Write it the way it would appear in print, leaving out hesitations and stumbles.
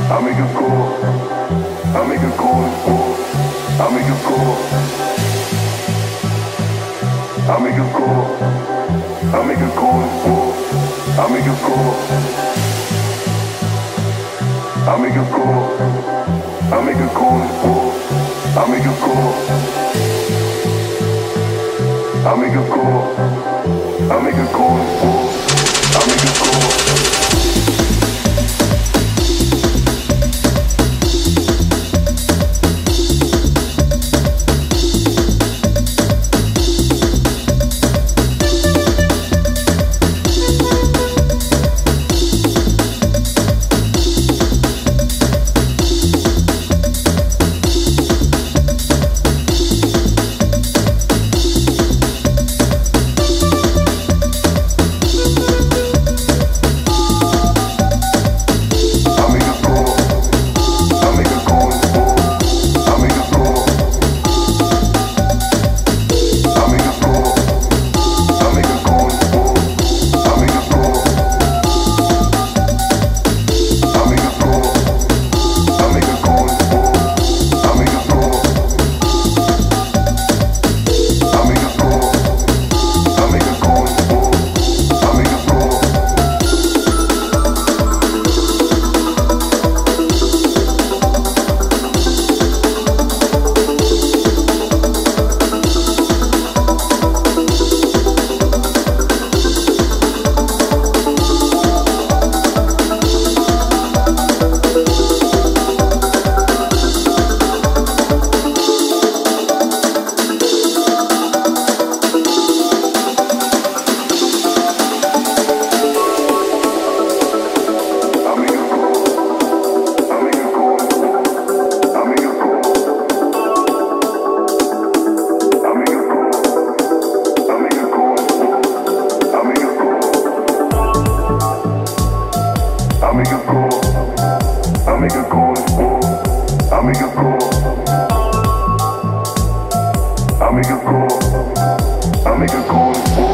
I make a call. I make a call. I make a call. I make a call. I make a call. I make a call. I make a call. I make a call. I make a call. I make a call. I make a call. I make a call. I make a call.